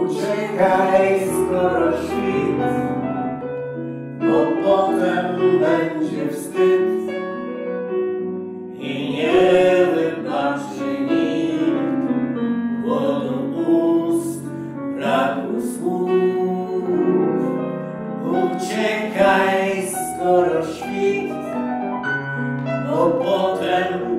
Uciekaj, skoro świt, bo potem będzie wstyd i nie wybaczy nikt głodu ust, braku słów. Uciekaj, skoro świt, bo potem